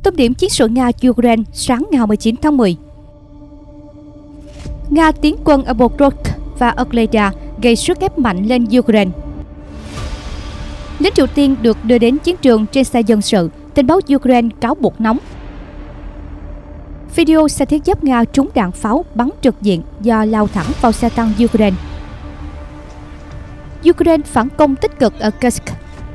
Tâm điểm chiến sự Nga-Ukraine sáng ngày 29 tháng 10. Nga tiến quân ở Pokrovsk và Okleda gây sức ép mạnh lên Ukraine. Lính Triều Tiên được đưa đến chiến trường trên xe dân sự, tình báo Ukraine cáo buộc nóng. Video xe thiết giáp Nga trúng đạn pháo bắn trực diện do lao thẳng vào xe tăng Ukraine. Ukraine phản công tích cực ở Kursk.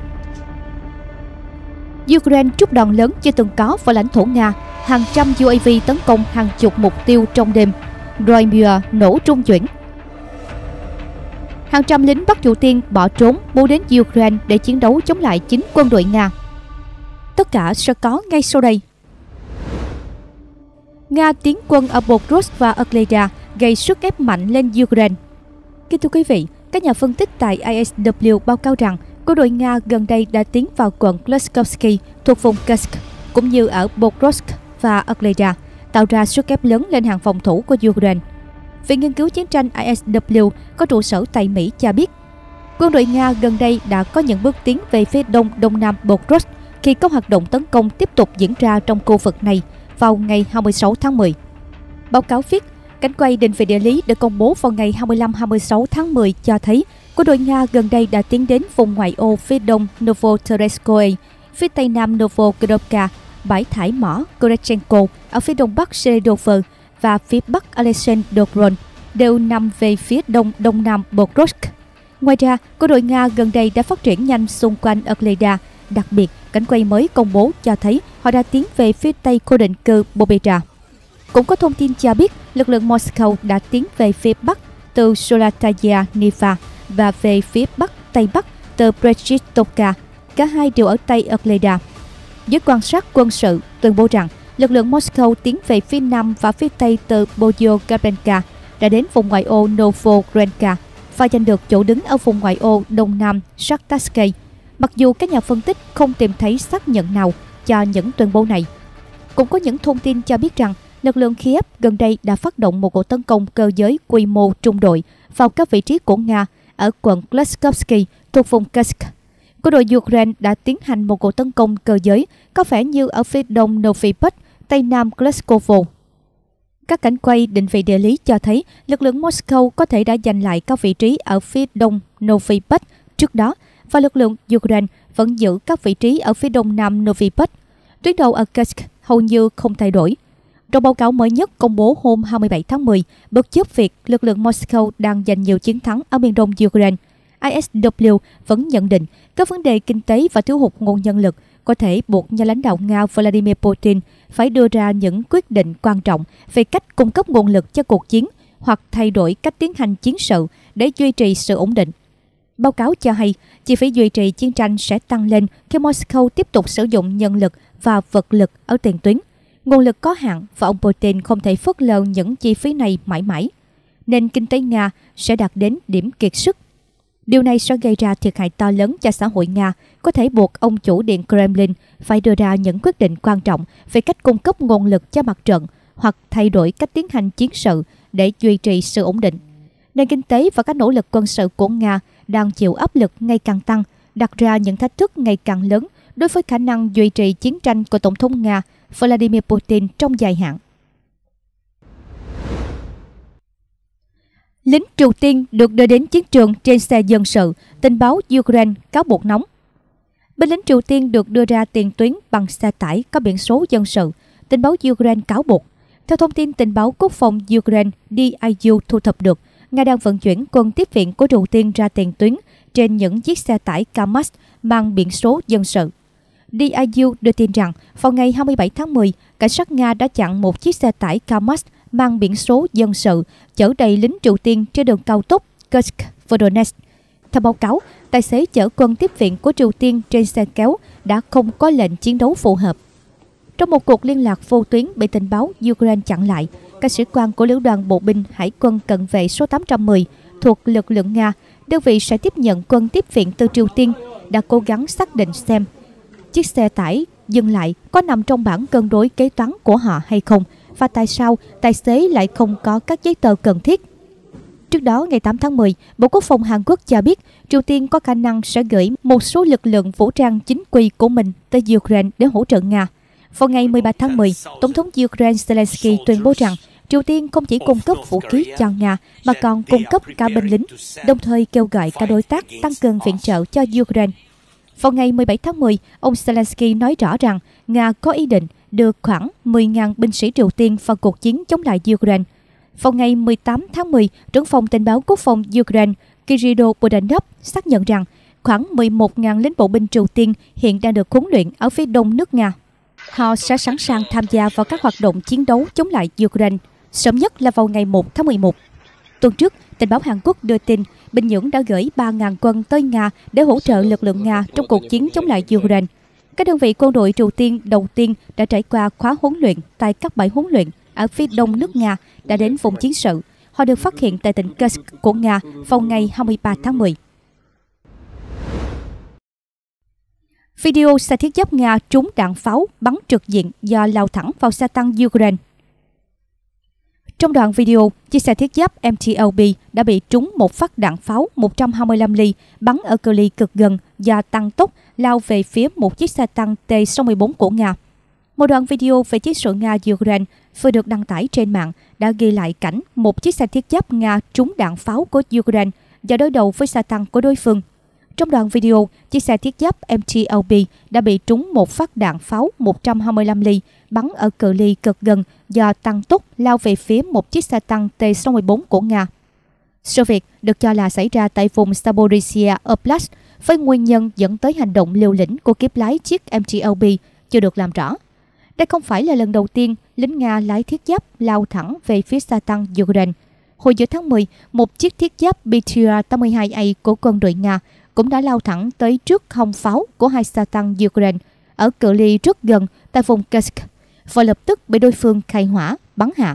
Ukraine trút đòn lớn chưa từng có vào lãnh thổ Nga, hàng trăm UAV tấn công hàng chục mục tiêu trong đêm. Crimea nổ trung chuyển. Hàng trăm lính Bắc Triều Tiên bỏ trốn muốn đến Ukraine để chiến đấu chống lại chính quân đội Nga. Tất cả sẽ có ngay sau đây. Nga tiến quân ở Pokrovsk và Okleda gây sức ép mạnh lên Ukraine. Kính thưa quý vị, các nhà phân tích tại ISW báo cáo rằng quân đội Nga gần đây đã tiến vào quận Klutkovsky thuộc vùng Kursk, cũng như ở Pokrovsk và Okleda, tạo ra sức ép lớn lên hàng phòng thủ của Ukraine. Viện nghiên cứu chiến tranh ISW có trụ sở tại Mỹ cho biết, quân đội Nga gần đây đã có những bước tiến về phía đông nam Pokrovsk khi các hoạt động tấn công tiếp tục diễn ra trong khu vực này vào ngày 26 tháng 10. Báo cáo viết, cảnh quay định vị địa lý được công bố vào ngày 25-26 tháng 10 cho thấy quân đội Nga gần đây đã tiến đến vùng ngoại ô phía đông Novotoretskoye, phía tây nam Novokirovka, bãi thải mỏ Korechenko ở phía đông bắc Seredov và phía bắc Alexandrovsk đều nằm về phía đông nam Pokrovsk. Ngoài ra, quân đội Nga gần đây đã phát triển nhanh xung quanh Okleda. Đặc biệt, cảnh quay mới công bố cho thấy họ đã tiến về phía tây khu định cư Bobeda. Cũng có thông tin cho biết lực lượng Moscow đã tiến về phía bắc từ Solataya Niva và về phía tây bắc từ Brezhitnovka. Cả hai đều ở tây Okleda. Giới quan sát quân sự tuyên bố rằng lực lượng Moscow tiến về phía nam và phía tây từ Boyogabenka, đã đến vùng ngoại ô Novogrenka và giành được chỗ đứng ở vùng ngoại ô đông nam Shaktarsky. Mặc dù các nhà phân tích không tìm thấy xác nhận nào cho những tuyên bố này. Cũng có những thông tin cho biết rằng lực lượng Kiev gần đây đã phát động một cuộc tấn công cơ giới quy mô trung đội vào các vị trí của Nga ở quận Klutkovsky thuộc vùng Kursk. Quân đội Ukraine đã tiến hành một cuộc tấn công cơ giới có vẻ như ở phía đông Novi Pet, tây nam Kluskovo. Các cảnh quay định vị địa lý cho thấy lực lượng Moscow có thể đã giành lại các vị trí ở phía đông Novi Pet trước đó, và lực lượng Ukraine vẫn giữ các vị trí ở phía đông nam Novi Pet. Tuyến đầu ở Kursk hầu như không thay đổi. Trong báo cáo mới nhất công bố hôm 27 tháng 10, bất chấp việc lực lượng Moscow đang giành nhiều chiến thắng ở miền đông Ukraine, ISW vẫn nhận định các vấn đề kinh tế và thiếu hụt nguồn nhân lực có thể buộc nhà lãnh đạo Nga Vladimir Putin phải đưa ra những quyết định quan trọng về cách cung cấp nguồn lực cho cuộc chiến hoặc thay đổi cách tiến hành chiến sự để duy trì sự ổn định. Báo cáo cho hay, chi phí duy trì chiến tranh sẽ tăng lên khi Moscow tiếp tục sử dụng nhân lực và vật lực ở tiền tuyến. Nguồn lực có hạn và ông Putin không thể phớt lờ những chi phí này mãi mãi. Nền kinh tế Nga sẽ đạt đến điểm kiệt sức. Điều này sẽ gây ra thiệt hại to lớn cho xã hội Nga, có thể buộc ông chủ điện Kremlin phải đưa ra những quyết định quan trọng về cách cung cấp nguồn lực cho mặt trận hoặc thay đổi cách tiến hành chiến sự để duy trì sự ổn định. Nền kinh tế và các nỗ lực quân sự của Nga đang chịu áp lực ngày càng tăng, đặt ra những thách thức ngày càng lớn đối với khả năng duy trì chiến tranh của Tổng thống Nga Vladimir Putin trong dài hạn. Lính Triều Tiên được đưa đến chiến trường trên xe dân sự, tình báo Ukraine cáo buộc nóng. Binh lính Triều Tiên được đưa ra tiền tuyến bằng xe tải có biển số dân sự, tình báo Ukraine cáo buộc. Theo thông tin tình báo quốc phòng Ukraine DIU thu thập được, Nga đang vận chuyển quân tiếp viện của Triều Tiên ra tiền tuyến trên những chiếc xe tải Kamaz mang biển số dân sự. DIU đưa tin rằng vào ngày 27 tháng 10, cảnh sát Nga đã chặn một chiếc xe tải Kamaz mang biển số dân sự chở đầy lính Triều Tiên trên đường cao tốc Kursk-Voronezh. Theo báo cáo, tài xế chở quân tiếp viện của Triều Tiên trên xe kéo đã không có lệnh chiến đấu phù hợp. Trong một cuộc liên lạc vô tuyến bị tình báo Ukraine chặn lại, các sĩ quan của Lữ đoàn Bộ binh Hải quân Cận vệ số 810 thuộc lực lượng Nga, đơn vị sẽ tiếp nhận quân tiếp viện từ Triều Tiên, đã cố gắng xác định xem chiếc xe tải dừng lại có nằm trong bảng cân đối kế toán của họ hay không, và tại sao tài xế lại không có các giấy tờ cần thiết. Trước đó, ngày 8 tháng 10, Bộ Quốc phòng Hàn Quốc cho biết Triều Tiên có khả năng sẽ gửi một số lực lượng vũ trang chính quy của mình tới Ukraine để hỗ trợ Nga. Vào ngày 13 tháng 10, Tổng thống Ukraine Zelensky tuyên bố rằng Triều Tiên không chỉ cung cấp vũ khí cho Nga mà còn cung cấp cả binh lính, đồng thời kêu gọi các đối tác tăng cường viện trợ cho Ukraine. Vào ngày 17 tháng 10, ông Zelensky nói rõ rằng Nga có ý định đưa khoảng 10.000 binh sĩ Triều Tiên vào cuộc chiến chống lại Ukraine. Vào ngày 18 tháng 10, trưởng phòng tình báo quốc phòng Ukraine Kirill Budanov xác nhận rằng khoảng 11.000 lính bộ binh Triều Tiên hiện đang được huấn luyện ở phía đông nước Nga. Họ sẽ sẵn sàng tham gia vào các hoạt động chiến đấu chống lại Ukraine, sớm nhất là vào ngày 1 tháng 11. Tuần trước, tình báo Hàn Quốc đưa tin Bình Nhưỡng đã gửi 3.000 quân tới Nga để hỗ trợ lực lượng Nga trong cuộc chiến chống lại Ukraine. Các đơn vị quân đội Triều Tiên đầu tiên đã trải qua khóa huấn luyện tại các bãi huấn luyện ở phía đông nước Nga đã đến vùng chiến sự. Họ được phát hiện tại tỉnh Kursk của Nga vào ngày 23 tháng 10. Video xe thiết giáp Nga trúng đạn pháo bắn trực diện do lao thẳng vào xe tăng Ukraine. Trong đoạn video, chiếc xe thiết giáp MTLB đã bị trúng một phát đạn pháo 125 ly bắn ở cự ly cực gần do tăng tốc lao về phía một chiếc xe tăng T-64 của Nga. Một đoạn video về chiến sự Nga-Ukraine vừa được đăng tải trên mạng đã ghi lại cảnh một chiếc xe thiết giáp Nga trúng đạn pháo của Ukraine và đối đầu với xe tăng của đối phương. Trong đoạn video, chiếc xe thiết giáp MTLB đã bị trúng một phát đạn pháo 125 ly bắn ở cự ly cực gần do tăng tốc lao về phía một chiếc xe tăng T-64 của Nga. Sự việc được cho là xảy ra tại vùng Zaporizhia Oblast với nguyên nhân dẫn tới hành động liều lĩnh của kiếp lái chiếc MTLB chưa được làm rõ. Đây không phải là lần đầu tiên lính Nga lái thiết giáp lao thẳng về phía xe tăng Ukraine. Hồi giữa tháng 10, một chiếc thiết giáp BTR-82A của quân đội Nga cũng đã lao thẳng tới trước hông pháo của hai xe tăng Ukraine ở cự ly rất gần tại vùng Kursk và lập tức bị đối phương khai hỏa, bắn hạ.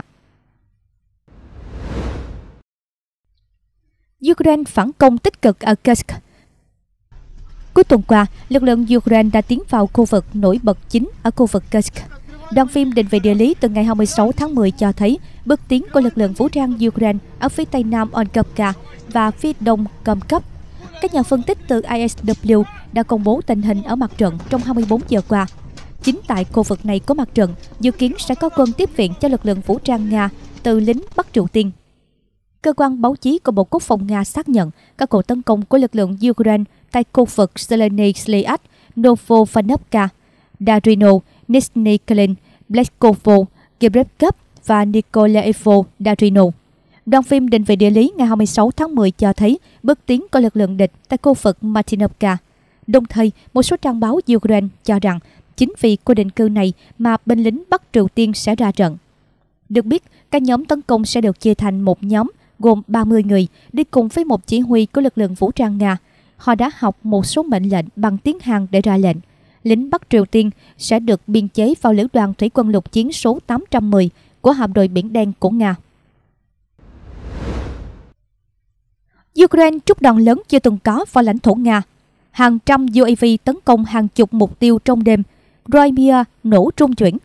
Ukraine phản công tích cực ở Kursk. Cuối tuần qua, lực lượng Ukraine đã tiến vào khu vực nổi bật chính ở khu vực Kursk. Đoạn phim định vị địa lý từ ngày 26 tháng 10 cho thấy bước tiến của lực lượng vũ trang Ukraine ở phía tây nam Onkivka và phía đông Kharkov. Các nhà phân tích từ ISW đã công bố tình hình ở mặt trận trong 24 giờ qua. Chính tại khu vực này của mặt trận, dự kiến sẽ có quân tiếp viện cho lực lượng vũ trang Nga từ lính Bắc Triều Tiên. Cơ quan báo chí của Bộ Quốc phòng Nga xác nhận các cuộc tấn công của lực lượng Ukraine tại khu vực Zeleny Sliat, Novovanovka, Darino, Nizhny Klin, Bleskovo, Kibrevkov và Nikolaevo Darino. Đoạn phim định vị địa lý ngày 26 tháng 10 cho thấy bước tiến của lực lượng địch tại khu vực Martinovka. Đồng thời, một số trang báo Ukraine cho rằng chính vì khu định cư này mà binh lính Bắc Triều Tiên sẽ ra trận. Được biết, các nhóm tấn công sẽ được chia thành một nhóm gồm 30 người đi cùng với một chỉ huy của lực lượng vũ trang Nga. Họ đã học một số mệnh lệnh bằng tiếng Hàn để ra lệnh. Lính Bắc Triều Tiên sẽ được biên chế vào lữ đoàn thủy quân lục chiến số 810 của hạm đội Biển Đen của Nga. Ukraine trút đòn lớn chưa từng có vào lãnh thổ Nga. Hàng trăm UAV tấn công hàng chục mục tiêu trong đêm. Crimea nổ trung chuyển.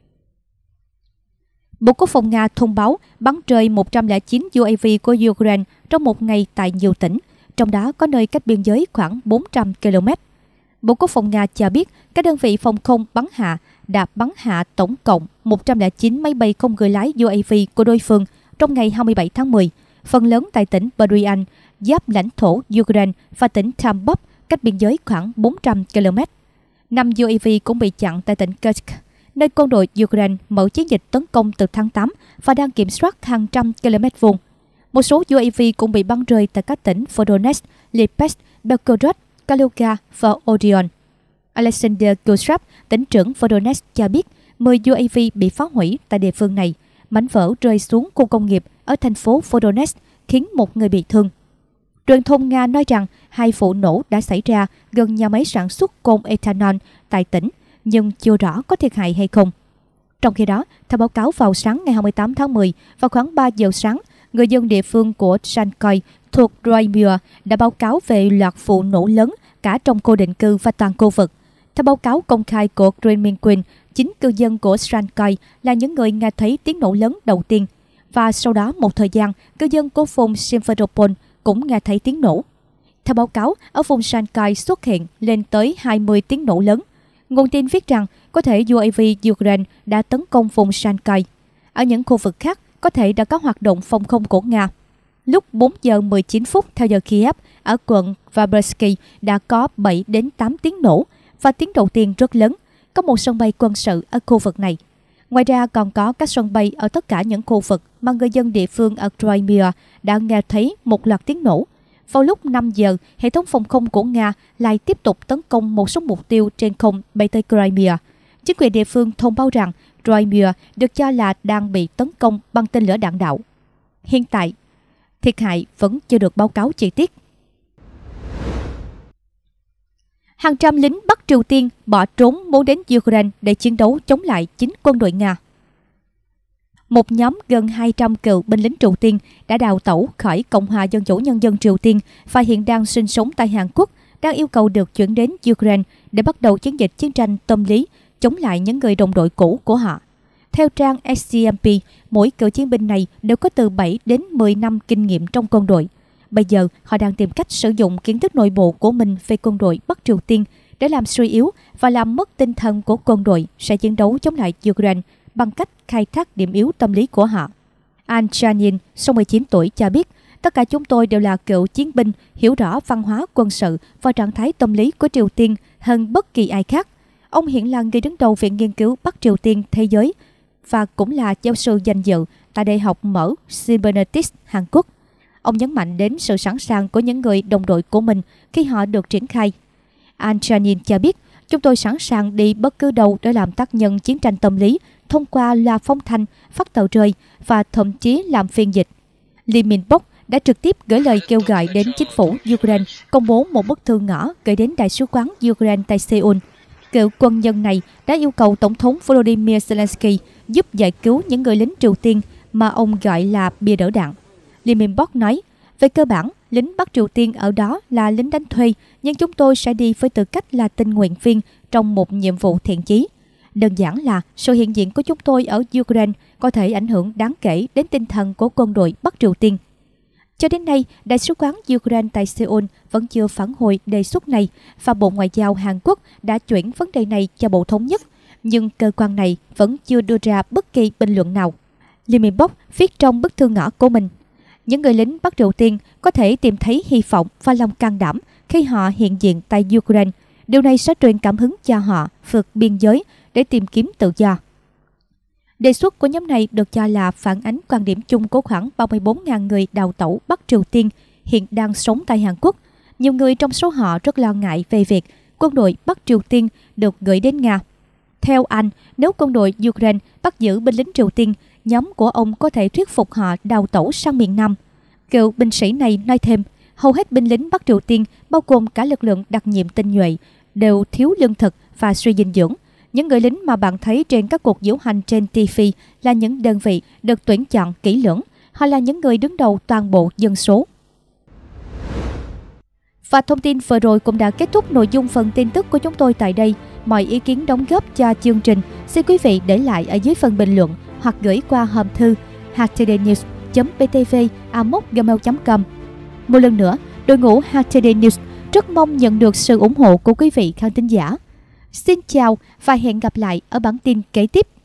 Bộ Quốc phòng Nga thông báo bắn rơi 109 UAV của Ukraine trong một ngày tại nhiều tỉnh, trong đó có nơi cách biên giới khoảng 400 km. Bộ Quốc phòng Nga cho biết các đơn vị phòng không bắn hạ đã bắn hạ tổng cộng 109 máy bay không người lái UAV của đối phương trong ngày 27 tháng 10, phần lớn tại tỉnh Bryansk, giáp lãnh thổ Ukraine và tỉnh Tambov, cách biên giới khoảng 400 km. 5 UAV cũng bị chặn tại tỉnh Kursk, nơi quân đội Ukraine mở chiến dịch tấn công từ tháng 8 và đang kiểm soát hàng trăm km vuông. Một số UAV cũng bị bắn rơi tại các tỉnh Voronezh, Lipetsk, Belgorod, Kaluga và Odeon. Alexander Kushrav, tỉnh trưởng Voronezh cho biết 10 UAV bị phá hủy tại địa phương này. Mảnh vỡ rơi xuống khu công nghiệp ở thành phố Voronezh khiến một người bị thương. Truyền thông Nga nói rằng 2 vụ nổ đã xảy ra gần nhà máy sản xuất cồn ethanol tại tỉnh, nhưng chưa rõ có thiệt hại hay không. Trong khi đó, theo báo cáo vào sáng ngày 28 tháng 10, vào khoảng 3 giờ sáng, người dân địa phương của Transkoy thuộc Crimea đã báo cáo về loạt vụ nổ lớn cả trong khu định cư và toàn khu vực. Theo báo cáo công khai của Kremlin, chính cư dân của Transkoy là những người nghe thấy tiếng nổ lớn đầu tiên, và sau đó một thời gian, cư dân của vùng Simferopol cũng nghe thấy tiếng nổ. Theo báo cáo, ở vùng Transkoy xuất hiện lên tới 20 tiếng nổ lớn. Nguồn tin viết rằng có thể UAV Ukraine đã tấn công vùng Sankay. Ở những khu vực khác, có thể đã có hoạt động phòng không của Nga. Lúc 4 giờ 19 phút theo giờ Kiev, ở quận Vabrysky đã có 7 đến 8 tiếng nổ và tiếng đầu tiên rất lớn. Có một sân bay quân sự ở khu vực này. Ngoài ra còn có các sân bay ở tất cả những khu vực mà người dân địa phương ở Crimea đã nghe thấy một loạt tiếng nổ. Vào lúc 5 giờ, hệ thống phòng không của Nga lại tiếp tục tấn công một số mục tiêu trên không bay tới Crimea. Chính quyền địa phương thông báo rằng Crimea được cho là đang bị tấn công bằng tên lửa đạn đạo. Hiện tại, thiệt hại vẫn chưa được báo cáo chi tiết. Hàng trăm lính Bắc Triều Tiên bỏ trốn muốn đến Ukraine để chiến đấu chống lại chính quân đội Nga. Một nhóm gần 200 cựu binh lính Triều Tiên đã đào tẩu khỏi Cộng hòa Dân chủ Nhân dân Triều Tiên và hiện đang sinh sống tại Hàn Quốc, đang yêu cầu được chuyển đến Ukraine để bắt đầu chiến dịch chiến tranh tâm lý chống lại những người đồng đội cũ của họ. Theo trang SCMP, mỗi cựu chiến binh này đều có từ 7 đến 10 năm kinh nghiệm trong quân đội. Bây giờ, họ đang tìm cách sử dụng kiến thức nội bộ của mình về quân đội Bắc Triều Tiên để làm suy yếu và làm mất tinh thần của quân đội sẽ chiến đấu chống lại Ukraine bằng cách khai thác điểm yếu tâm lý của họ. An Chanin, 69 tuổi, cho biết, tất cả chúng tôi đều là cựu chiến binh, hiểu rõ văn hóa quân sự và trạng thái tâm lý của Triều Tiên hơn bất kỳ ai khác. Ông hiện là người đứng đầu Viện Nghiên cứu Bắc Triều Tiên Thế giới và cũng là giáo sư danh dự tại Đại học mở Cybernetics Hàn Quốc. Ông nhấn mạnh đến sự sẵn sàng của những người đồng đội của mình khi họ được triển khai. An Chanin cho biết, chúng tôi sẵn sàng đi bất cứ đâu để làm tác nhân chiến tranh tâm lý thông qua loa phóng thanh, phát tờ rơi và thậm chí làm phiên dịch. Lee Min-bok đã trực tiếp gửi lời kêu gọi đến chính phủ Ukraine công bố một bức thư ngỏ gửi đến Đại sứ quán Ukraine tại Seoul. Cựu quân nhân này đã yêu cầu Tổng thống Volodymyr Zelensky giúp giải cứu những người lính Triều Tiên mà ông gọi là bia đỡ đạn. Lee Min-bok nói, về cơ bản, lính Bắc Triều Tiên ở đó là lính đánh thuê, nhưng chúng tôi sẽ đi với tư cách là tình nguyện viên trong một nhiệm vụ thiện chí. Đơn giản là sự hiện diện của chúng tôi ở Ukraine có thể ảnh hưởng đáng kể đến tinh thần của quân đội Bắc Triều Tiên. Cho đến nay, Đại sứ quán Ukraine tại Seoul vẫn chưa phản hồi đề xuất này và Bộ Ngoại giao Hàn Quốc đã chuyển vấn đề này cho Bộ Thống nhất, nhưng cơ quan này vẫn chưa đưa ra bất kỳ bình luận nào. Lee Min-bok viết trong bức thư ngỏ của mình, những người lính Bắc Triều Tiên có thể tìm thấy hy vọng và lòng can đảm khi họ hiện diện tại Ukraine. Điều này sẽ truyền cảm hứng cho họ vượt biên giới để tìm kiếm tự do. Đề xuất của nhóm này được cho là phản ánh quan điểm chung của khoảng 34.000 người đào tẩu Bắc Triều Tiên hiện đang sống tại Hàn Quốc. Nhiều người trong số họ rất lo ngại về việc quân đội Bắc Triều Tiên được gửi đến Nga. Theo anh, nếu quân đội Ukraine bắt giữ binh lính Triều Tiên, nhóm của ông có thể thuyết phục họ đào tẩu sang miền Nam. Cựu binh sĩ này nói thêm, hầu hết binh lính Bắc Triều Tiên, bao gồm cả lực lượng đặc nhiệm tinh nhuệ, đều thiếu lương thực và suy dinh dưỡng. Những người lính mà bạn thấy trên các cuộc diễu hành trên TV là những đơn vị được tuyển chọn kỹ lưỡng. Họ là những người đứng đầu toàn bộ dân số. Và thông tin vừa rồi cũng đã kết thúc nội dung phần tin tức của chúng tôi tại đây. Mọi ý kiến đóng góp cho chương trình xin quý vị để lại ở dưới phần bình luận hoặc gửi qua hòm thư htdnews.ptv@gmail.com. Một lần nữa, đội ngũ HTD News rất mong nhận được sự ủng hộ của quý vị khán thính giả. Xin chào và hẹn gặp lại ở bản tin kế tiếp.